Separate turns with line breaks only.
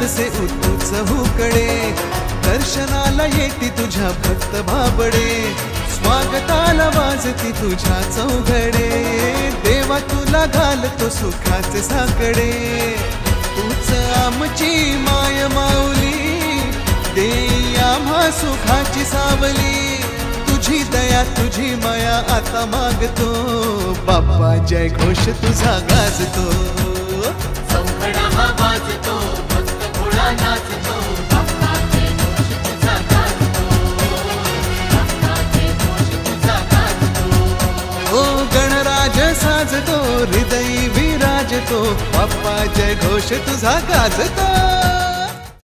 से उतूच हुकडे, दर्शनाला येती तुझ्या भक्त भाबडे, स्वागताला वाजती तुझ्या चौघडे, देवा तुला घालतो सुखाचे साकडे, तूच आमची माय माऊली, देई आम्हा सुखाची सावली, तुझी दया तुझी माया आता मागतो, बाप्पा जय घोष तुझा गाजतो,
चौघडा हा वाजतो, भक्त भोळा नाचतो, बाप्पा जय घोष तुझा गाजतो, बाप्पा जय घोष तुझा गाजतो.
ओ गणराज साजतो, हृदयी विराजतो, बाप्पा जय घोष तुझा गाजतो.